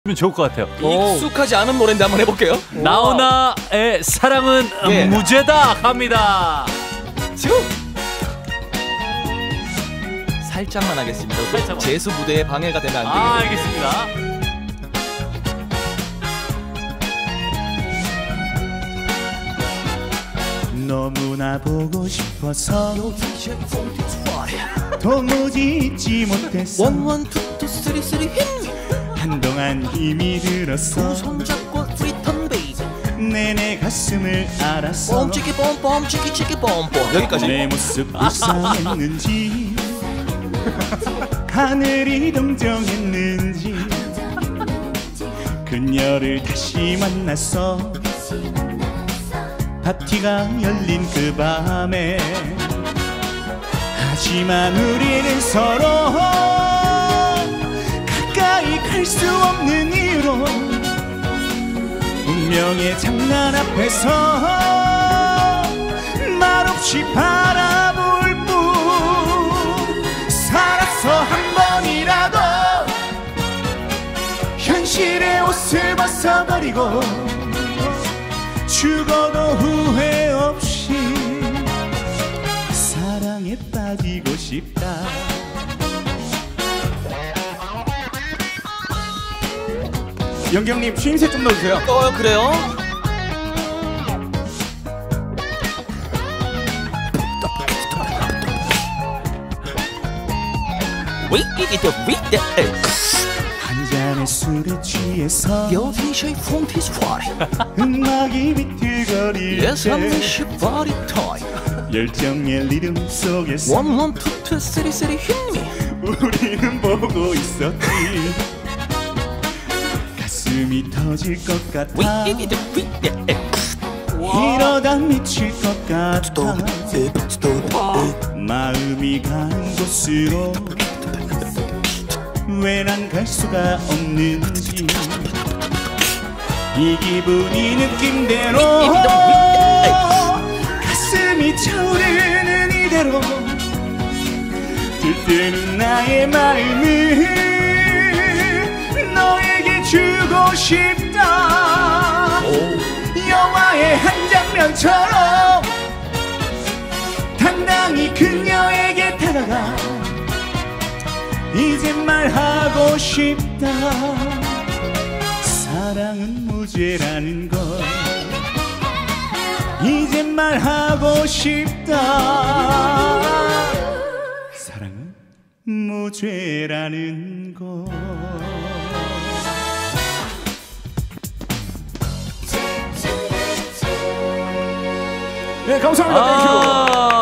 좋을 것 같아요. 익숙하지 않은 노래인데 한번 해볼게요. 나훈아의 사랑은 무죄다 갑니다. 지금 살짝만 하겠습니다. 살짝만. 재수 무대에 방해가 되면 안 되겠네요. 알겠습니다. 너무나 보고 싶어서 도무지 잊지 못했어. 원, 투, 투, 쓰리, 쓰리, 힘. 한동안 힘이 들었어. 손잡고 프리턴 베이비. 내내 가슴을 알았어. 뻥치기 뻥뻥 치기 뻥뻥. 여기까지. 내 모습 불쌍했는지 하늘이 동정했는지 그녀를 다시 만났어. 파티가 열린 그 밤에 하지만 우리는 서로 가까이 갈 수 없는 이유로 운명의 장난 앞에서 말없이 바라볼 뿐. 살아서 한 번이라도 현실의 옷을 벗어버리고 죽어도 후회 없이 사랑에 빠지고 싶다. 영경님 추임새 좀 넣어주세요. 그래요? 한 잔의 술에 취해서 음악이 음악이 비틀거릴 때 열정의 리듬 속에서 원, 투, 투, 쓰리, 쓰리, 힘이 우리는 보고 있었지. 가슴이 터질 것 같아. 이러다 미칠 것 같아. 마음이 가는 곳으로 왜 난 갈 수가 없는지 이 기분이 느낌대로 가슴이 차오르는 이대로 들뜨는 나의 마음을 너에게 주고 싶다. 영화의 한 장면처럼 당당히 그녀에게 다가가 이제 말하고 싶다. 사랑은 무죄라는 걸 이제 말하고 싶다. 사랑은 무죄라는 걸. 네, 감사합니다. 땡큐.